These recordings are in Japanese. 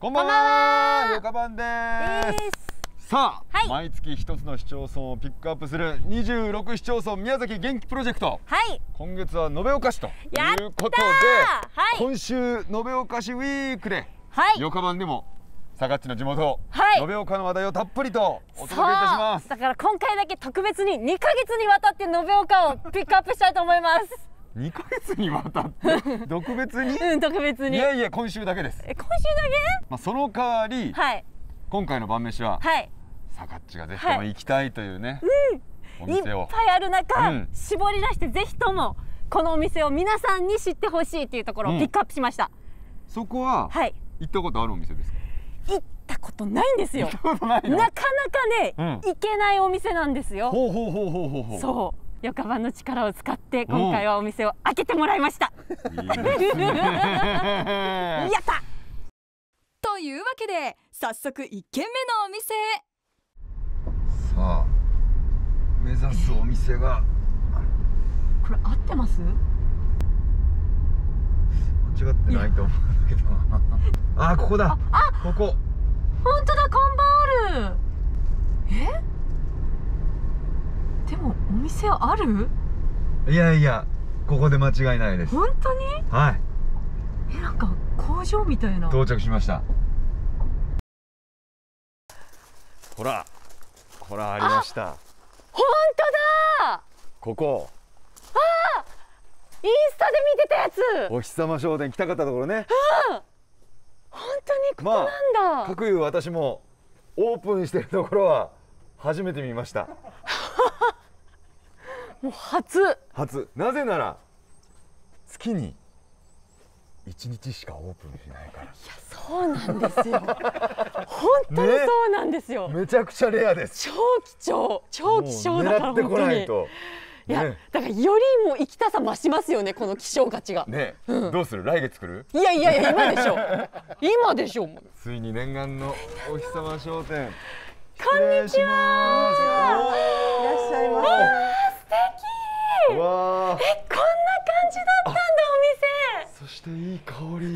こんばんは、よかばんです。さあ、 はい、 毎月一つの市町村をピックアップする26市町村宮崎元気プロジェクト。 はい、 今月は延岡市ということで、はい、今週延岡市ウィークで、はい、よかばんでもさがっちの地元、はい、延岡の話題をたっぷりとお届けいたします。 だから今回だけ特別に2ヶ月にわたって延岡をピックアップしたいと思います。 2ヶ月にわたって特別に特別に。 いやいや、今週だけです。 今週だけ、 まあ、その代わり、はい、今回の晩飯は、はい、さかっちがぜひとも行きたいというね、 お店をいっぱいある中、絞り出してぜひともこのお店を皆さんに知ってほしいというところをピックアップしました。 そこは、はい、行ったことあるお店ですか？ 行ったことないんですよ。なかなかね、行けないお店なんですよ。そう。よかばんの力を使って今回はお店を開けてもらいました。やったというわけで早速1軒目のお店へ。 さあ、目指すお店がこれ合ってます？ 間違ってないと思うんだけどあ、ここだ。ここ本当だ、看板ある。でもお店ある？ いやいや、ここで間違いないです。 本当に？ はい。 なんか工場みたいな。 到着しました。ほら、ほらありました。 本当だ。 ここ。 インスタで見てたやつ。 お日様商店来たかったところね。 本当にここなんだ。 かくいう私もオープンしてるところは初めて見ました。 もう初。 なぜなら月に1日しかオープンしないから。いや、 そうなんですよ。本当にそうなんですよ。 めちゃくちゃレアです。 超希少だから本当に。狙ってこないと。いや、だからよりも生きたさ増しますよね、この希少価値が。 ね、どうする？来月来る？ いや今でしょ。今でしょ。 ついに念願のお日様商店。 こんにちは。 いらっしゃいませ。 素敵。 わあ。 こんな感じだったんだお店。そしていい香り。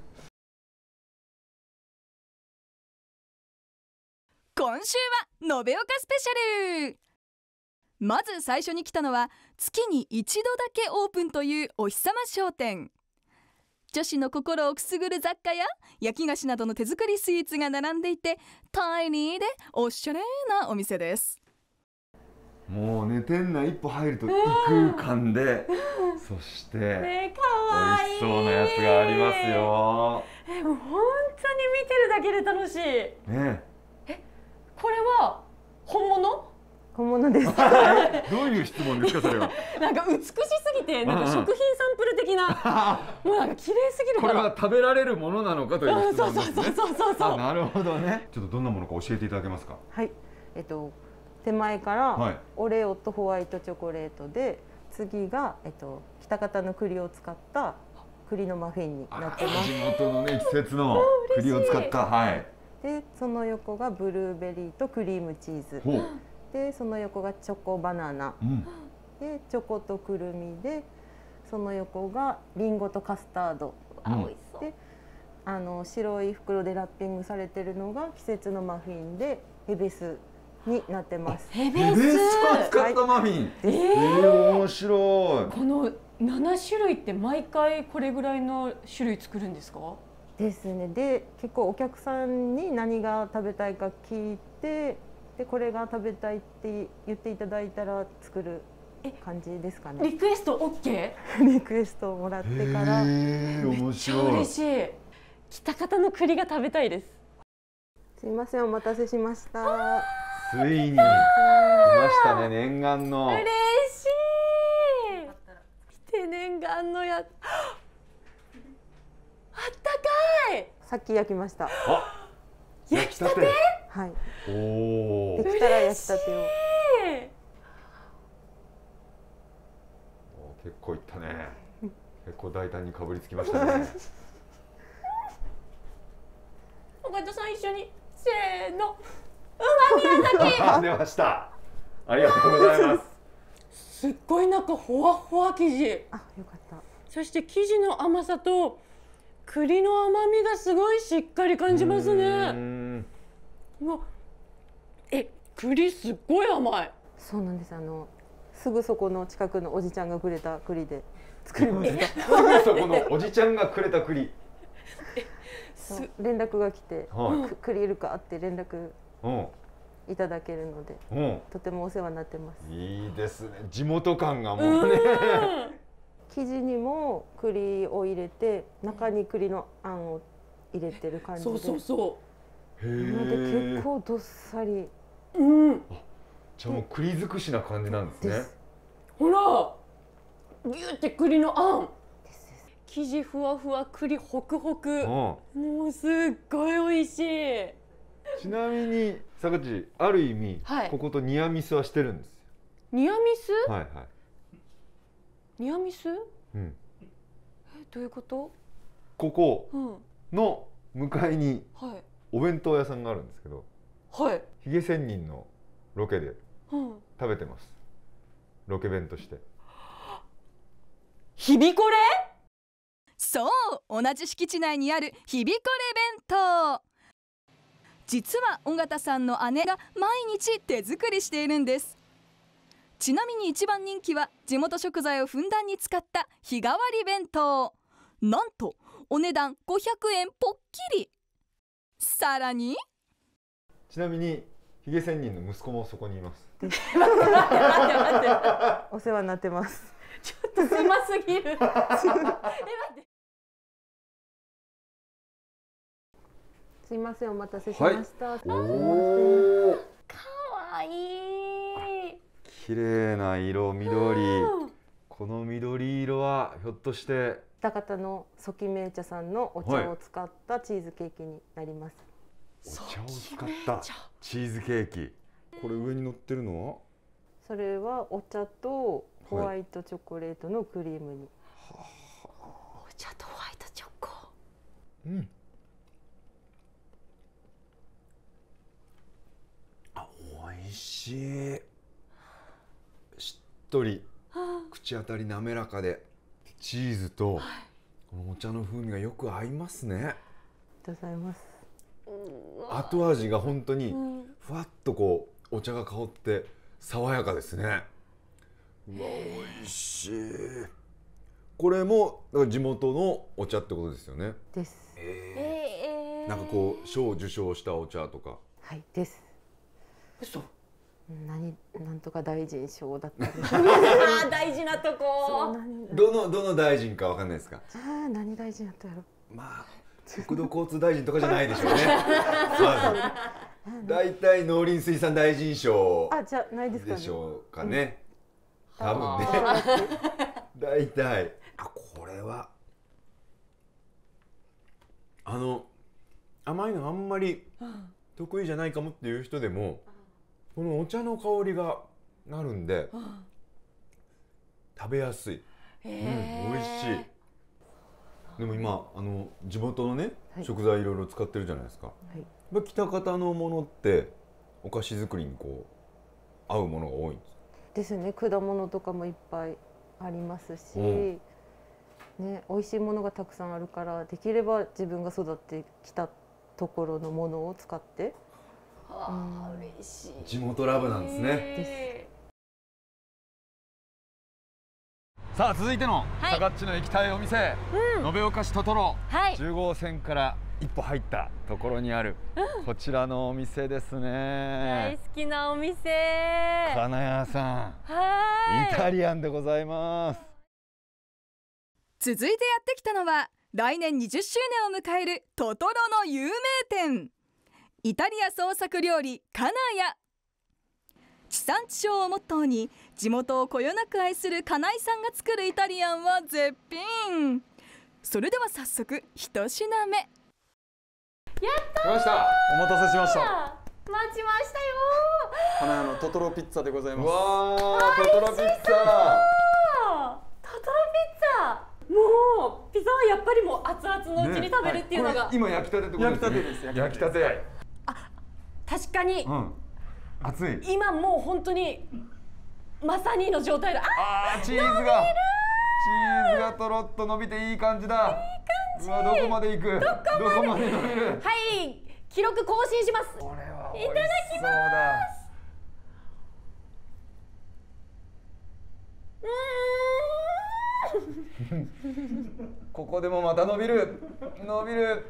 今週は延岡スペシャル。まず最初に来たのは月に一度だけオープンというお日様商店。女子の心をくすぐる雑貨や焼き菓子などの手作りスイーツが並んでいて、タイニーでおしゃれなお店です。 もうね、店内一歩入ると異空間で、そして美味しそうなやつがありますよ。 もう本当に見てるだけで楽しいね。これは本物？ 本物です。 どういう質問ですか、それは。 なんか美しすぎて、なんか食品サンプル的な、もうなんか綺麗すぎるから。 これは食べられるものなのかという質問ですね。 そう。 なるほどね。ちょっとどんなものか教えていただけますか。 はい。手前からオレオとホワイトチョコレートで、次が喜多方の栗を使った栗のマフィンになってます。 地元のね、季節の栗を使った、はい。 で、その横がブルーベリーとクリームチーズ。で、その横がチョコバナナ、でチョコとくるみで、その横がリンゴとカスタード、で白い袋でラッピングされてるのが季節のマフィンでヘベスになってます。 ヘベスを使ったマフィン。面白い。 この7種類って毎回これぐらいの種類作るんですか？ ですね。で、結構お客さんに何が食べたいか聞いて。で、これが食べたいって言っていただいたら作る感じですかね。 リクエスト OK？ リクエストをもらってから。 面白い。 嬉しい。喜多方の栗が食べたいです。 すいません、お待たせしました。 ついに来ましたね、念願の。 嬉しい。見て、念願のやつ。あったかい。 さっき焼きました。 焼きたて？ はい。 できたら焼きたてを。 結構いったね。結構大胆にかぶりつきましたね。 岡田さん一緒にせーの。うま宮崎。 出ました。ありがとうございます。 すっごい中ほわほわ生地。 あ、よかった。 そして生地の甘さと栗の甘みがすごいしっかり感じますね。うわ、栗すっごい甘い。 そうなんです。すぐそこの近くのおじちゃんがくれた栗で作りました。 すぐそこのおじちゃんがくれた栗。 連絡が来て、栗いるかって連絡いただけるので、とてもお世話になってます。 いいですね。地元感がもうね。 生地にも栗を入れて、中に栗のあんを入れてる感じで。 そう。 なので結構どっさり。 じゃあもう栗尽くしな感じなんですね。 ほら、ギュって栗のあん。生地ふわふわ、栗ホクホク。もうすっごい美味しい。 ちなみに坂地、ある意味、こことニアミスはしてるんですよ。 ニアミス？ はいはい。 ニアミス？どういうこと？ ここの向かいにお弁当屋さんがあるんですけど、ひげ仙人のロケで食べてます。ロケ弁として。 ひびこれ？ そう、同じ敷地内にあるひびこれ弁当。実は尾形さんの姉が毎日手作りしているんです。ちなみに一番人気は地元食材をふんだんに使った日替わり弁当。なんとお値段500円ぽっきり。さらに、 ちなみにひげ仙人の息子もそこにいます。 待ってお世話になってます。 ちょっと狭すぎる。待って。 すいません、お待たせしました。 おお。 かわいい。 綺麗な色、緑。この緑色はひょっとして喜多方のソキメイ茶さんのお茶を使ったチーズケーキになります。 お茶を使ったチーズケーキ。これ上に乗ってるのは？ それはお茶とホワイトチョコレートのクリームに。 お茶とホワイトチョコ。 美味しい。しっとり、口当たり滑らかで、チーズとこのお茶の風味がよく合いますね。 ありがとうございます。 後味が本当にふわっとこうお茶が香って爽やかですね。うわ、美味しい。これも地元のお茶ってことですよね。 です。 なんかこう賞を受賞したお茶とか。 はいです。 嘘。 なんとか大臣賞だったり。 大事なとこ。 どの大臣かわかんないですか。 何大臣だったやろ。 まあ国土交通大臣とかじゃないでしょうね。だいたい農林水産大臣賞じゃないですかね。 でしょうかね。多分ね。だいたい。これは甘いのあんまり得意じゃないかもっていう人でも。このお茶の香りがあるんで食べやすい、美味しい。でも今地元のね、食材いろいろ使ってるじゃないですか。喜多方のものってお菓子作りにこう合うものが多いんですね。果物とかもいっぱいありますし、ね、美味しいものがたくさんあるから、できれば自分が育ってきたところのものを使って。 嬉しい。 地元ラブなんですね。さあ続いてのさがっちの行きたいお店、延岡市トトロ、10号線から一歩入ったところにあるこちらのお店ですね。 大好きなお店。 金谷さん、イタリアンでございます。 続いてやってきたのは来年20周年を迎えるトトロの有名店、イタリア創作料理金谷。地産地消をモットーに地元をこよなく愛する金井さんが作るイタリアンは絶品。それでは早速一品目。やったー。 来ました。 お待たせしました。 待ちましたよ。 金谷のトトロピッツァでございます。 わー、トトロピッツァ。トトロピッツァ。もうピザはやっぱりもう熱々のうちに食べるっていうのが、 今焼きたてってことですね。 焼きたてです。 焼きたて。 確かに、 熱い。 今もう本当にまさにの状態だ。 チーズがとろっと伸びていい感じだ。 ちいい。 うわ、どこまで行く。どこまで伸びる。 はい、記録更新します。 これは。 いただきます。 ここでもまた伸びる。伸びる。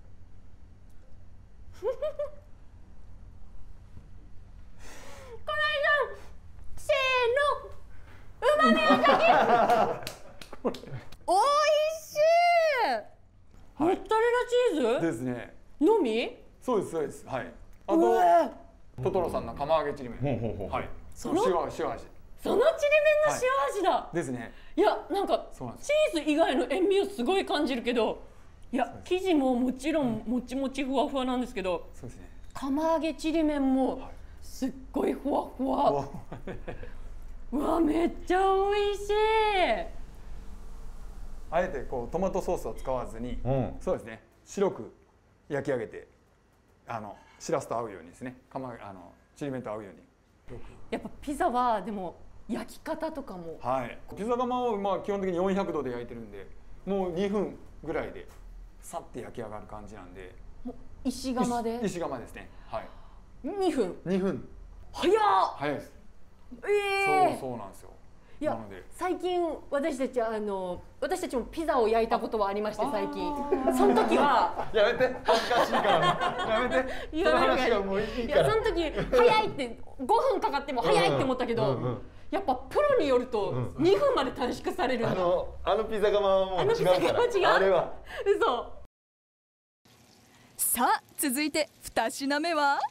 せーの、うまみをかける。おいしい。モッツァレラチーズですね。 のみ？ そうですそうです。はい。あとトトロさんの釜揚げちりめん。はい。その塩味。 そのちりめんの塩味だ。 ですね。 いや、なんかチーズ以外の塩味をすごい感じるけど、いや、生地ももちろんもちもちふわふわなんですけど、 そうですね。 釜揚げちりめんもすっごいふわふわ。うわ、めっちゃ美味しい。 あえてこうトマトソースを使わずに、そうですね。白く焼き上げて、しらすと合うようにですね。ちりめんと合うように。 やっぱピザはでも焼き方とかも。 はい。ピザ窯を基本的に400度で焼いてるんで、もう2分ぐらいでさって焼き上がる感じなんで。 もう石窯で。 石窯ですね。はい。 2分。 2分。 早っ。 早いです。そうなんですよ。 いや、最近私たちもピザを焼いたことはありまして、最近その時はやめて、恥ずかしいからやめて、その話はもういいから。 いや、その時早いって5分かかっても早いって思ったけど、やっぱプロによると2分まで短縮される。 あのピザ窯はもう違うから。あれは嘘。 さあ、続いて2品目は。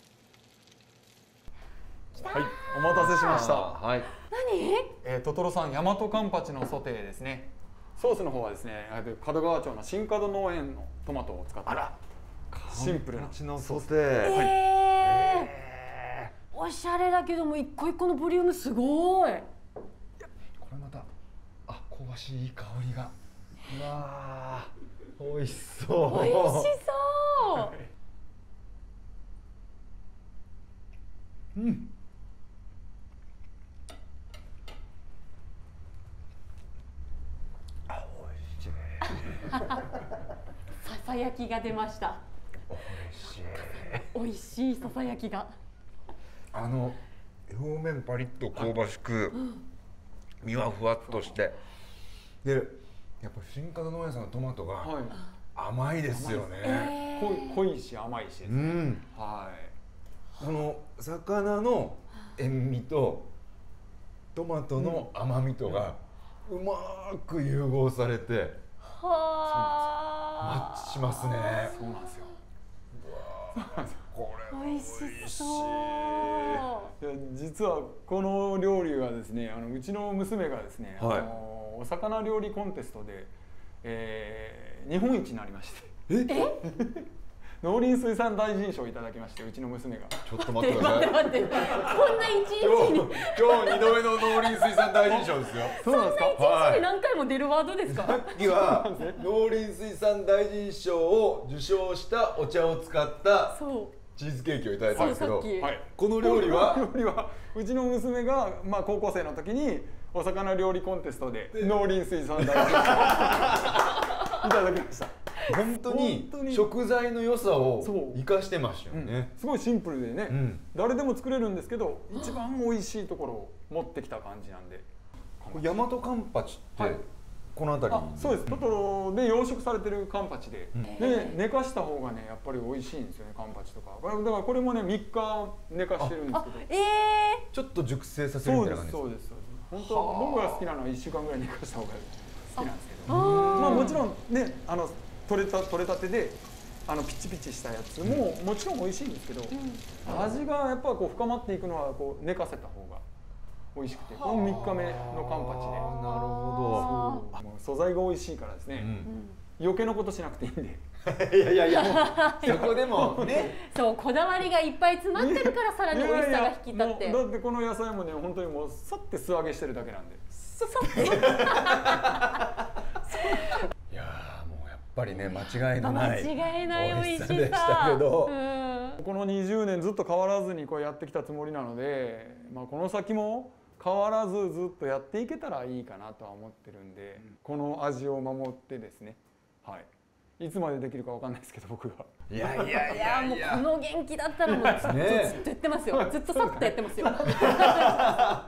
はい、お待たせしました。 はい。 何？ トトロさん大和カンパチのソテーですね。ソースの方はですね、門川町の新門農園のトマトを使ったシンプルなのソテー。 おしゃれだけども一個一個のボリュームすごい。 これまた香ばしいいい香りが。うわー、美味しそう。 美味しそう。 うん。 ささやきが出ました。美味しいささやきが。 表面パリッと香ばしく、身はふわっとして、でやっぱ新門農園さんのトマトが甘いですよね。 濃いし甘いしですね。はい。 この魚の塩味とトマトの甘みとがうまく融合されてマッチしますね。 そうなんですよ。 これ美味しそう。 いや、実はこの料理はですね、うちの娘がですね、お魚料理コンテストで、日本一になりまして。農林水産大臣賞をいただきまして、うちの娘が。 ちょっと待ってください。 待って、こんな一日に。 今日2度目の農林水産大臣賞ですよ。 そうなんですか。 そんな一日に何回も出るワードですか。 さっきは農林水産大臣賞を受賞したお茶を使ったチーズケーキをいただいたんですけど、この料理はうちの娘が高校生の時にお魚料理コンテストで農林水産大臣賞いただきました。 本当に食材の良さを生かしてましたよね。 すごいシンプルでね、誰でも作れるんですけど、一番美味しいところを持ってきた感じなんで。 大和カンパチってこの辺り？ そうです。トトロで養殖されてるカンパチで、寝かした方がねやっぱり美味しいんですよね、カンパチとか。だからこれもね3日寝かしてるんですけど、 ちょっと熟成させるみたいな感じですか？ そうです。本当僕が好きなのは1週間ぐらい寝かした方が好きなんですけど、もちろんね取れたてでピチピチしたやつももちろん美味しいんですけど、味がやっぱこう深まっていくのはこう寝かせた方が美味しくて、この3日目のカンパチで。 なるほど。素材が美味しいからですね、余計なことしなくていいんで。 いやそこでもね、 そう、こだわりがいっぱい詰まってるからさらに美味しさが引き立って。 だってこの野菜もね本当にもうさって素揚げしてるだけなんで。 いやもうやっぱりね、間違いのない美味しさでしたけど、 この20年ずっと変わらずにこうやってきたつもりなので、この先も変わらずずっとやっていけたらいいかなとは思ってるんで、この味を守ってですね、はい、 いつまでできるかわかんないですけど僕が。 いやいやいやもうこの元気だったらもうずっとやってますよ。ずっとさっとやってますよ。